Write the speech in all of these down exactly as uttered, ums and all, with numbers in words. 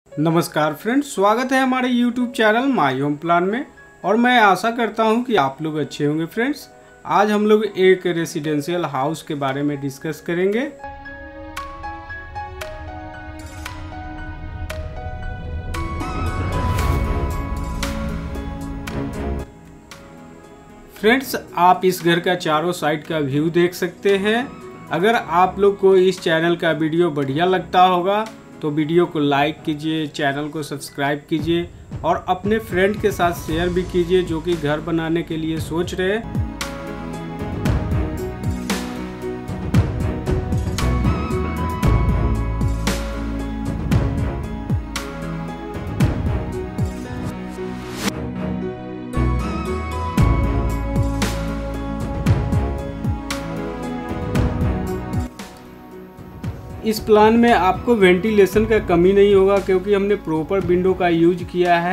नमस्कार फ्रेंड्स, स्वागत है हमारे YouTube channel my home plan में। और मैं आशा करता हूं कि आप लोग अच्छे होंगे। फ्रेंड्स, आज हम लोग एक रेसिडेंशियल हाउस के बारे में डिस्कस करेंगे। फ्रेंड्स, आप इस घर का चारों साइड का व्यू देख सकते हैं। अगर आप लोग को इस चैनल का वीडियो बढ़िया लगता होगा तो वीडियो को लाइक कीजिए, चैनल को सब्सक्राइब कीजिए और अपने फ्रेंड के साथ शेयर भी कीजिए जो कि घर बनाने के लिए सोच रहे हैं। इस प्लान में आपको वेंटिलेशन का कमी नहीं होगा क्योंकि हमने प्रॉपर विंडो का यूज किया है।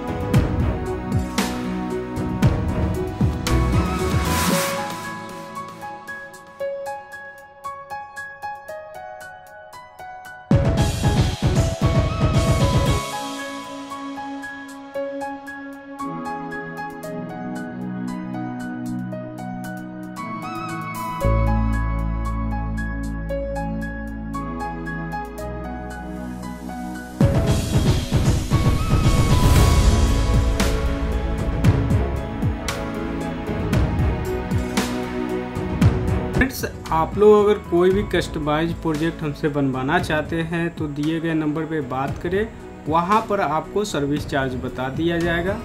फ्रेंड्स, आप लोग अगर कोई भी कस्टमाइज प्रोजेक्ट हमसे बनवाना चाहते हैं तो दिए गए नंबर पे बात करें, वहाँ पर आपको सर्विस चार्ज बता दिया जाएगा।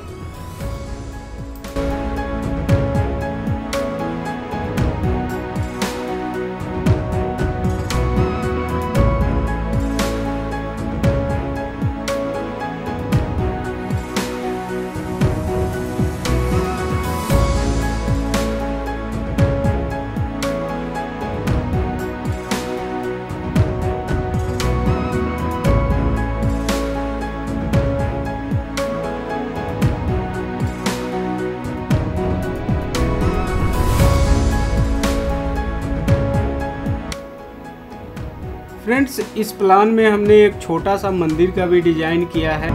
फ्रेंड्स, इस प्लान में हमने एक छोटा सा मंदिर का भी डिजाइन किया है।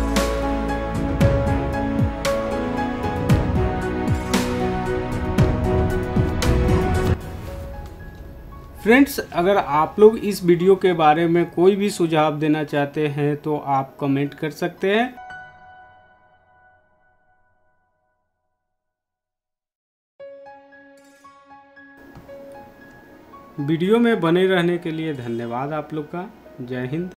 फ्रेंड्स, अगर आप लोग इस वीडियो के बारे में कोई भी सुझाव देना चाहते हैं तो आप कमेंट कर सकते हैं। वीडियो में बने रहने के लिए धन्यवाद आप लोग का। जय हिंद।